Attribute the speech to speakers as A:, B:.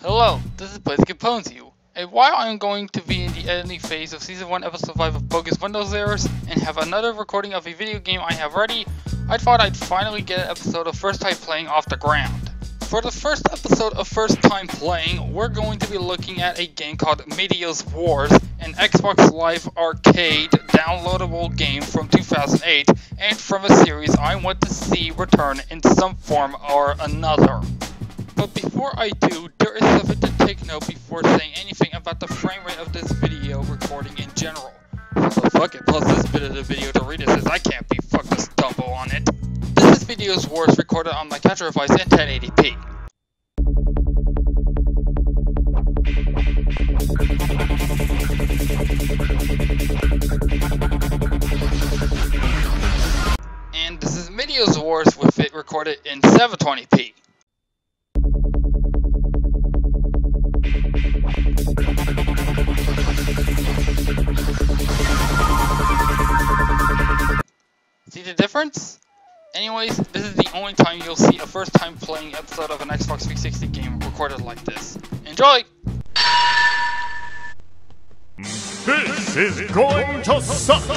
A: Hello, this is Blaze Compones You, and while I am going to be in the editing phase of Season 1 Episode 5 of Bogus Windows Errors, and have another recording of a video game I have ready, I thought I'd finally get an episode of First Time Playing off the ground. For the first episode of First Time Playing, we're going to be looking at a game called Meteos Wars, an Xbox Live Arcade downloadable game from 2008, and from a series I want to see return in some form or another. But before I do, there is something to take note before saying anything about the frame rate of this video recording in general. So fuck it, pause this bit of the video to read it since I can't be fucked to stumble on it. This is Meteos Wars recorded on my capture device in 1080p. And this is Meteos Wars with it recorded in 720p. See the difference? Anyways, this is the only time you'll see a first time playing episode of an Xbox 360 game recorded like this. Enjoy!
B: This is going to suck!